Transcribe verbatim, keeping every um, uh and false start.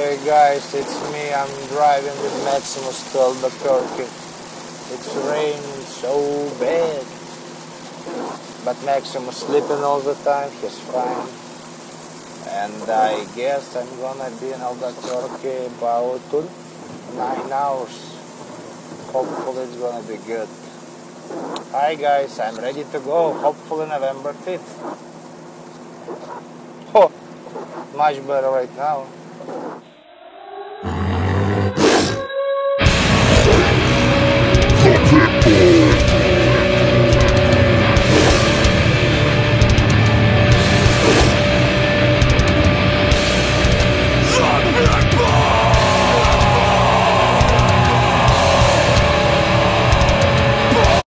Hey guys, it's me. I'm driving with Maximus to Albuquerque. It's raining so bad. But Maximus sleeping all the time, he's fine. And I guess I'm gonna be in Albuquerque about nine hours. Hopefully it's gonna be good. Hi guys, I'm ready to go. Hopefully November fifth. Oh, much better right now.